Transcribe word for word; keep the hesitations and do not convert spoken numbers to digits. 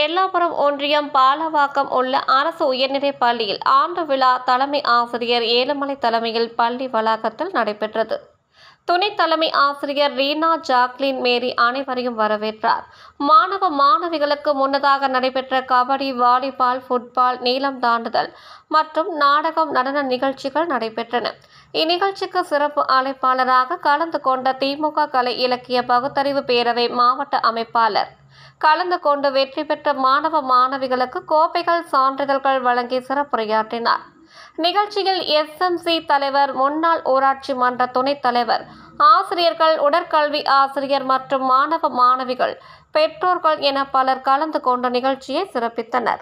எல்லாபுரம் ஒன்றியம் பாலவாக்கம் உள்ள அரசு உயர்நிலைப் பள்ளியில் ஆண்டு விழா தலைமை ஆசிரியர் ஏழுமலை தலைமையில் பள்ளி வளாகத்தில் நடைபெற்றது. துணை தலைமை ஆசிரியர் ரீனா ஜாக்லின் மேரி அனைவரையும் வரவேற்றார். மாணவ மாணவிகளுக்கு முன்னதாக நடைபெற்ற கபடி, வாலிபால், ஃபுட்பால், நீளம் தாண்டுதல் மற்றும் நாடகம், நடன நிகழ்ச்சிகள் நடைபெற்றன. இந்நிகழ்ச்சிக்கு சிறப்பு அழைப்பாளராக கலந்து கொண்ட திமுக கலை இலக்கிய பகுத்தறிவு பேரவை மாவட்ட அமைப்பாளர் கலந்து கொண்டு வெற்றி பெற்ற மாணவ மாணவிகளுக்கு கோப்பைகள், சான்றிதழ்கள் வழங்கி சிறப்புரையாற்றினார். நிகழ்ச்சியில் எஸ் எம் சி தலைவர், முன்னாள் ஊராட்சி மன்ற துணைத் தலைவர், ஆசிரியர்கள், உடற்கல்வி ஆசிரியர் மற்றும் மாணவ மாணவிகள், பெற்றோர்கள் என பலர் கலந்து கொண்டு நிகழ்ச்சியை சிறப்பித்தனர்.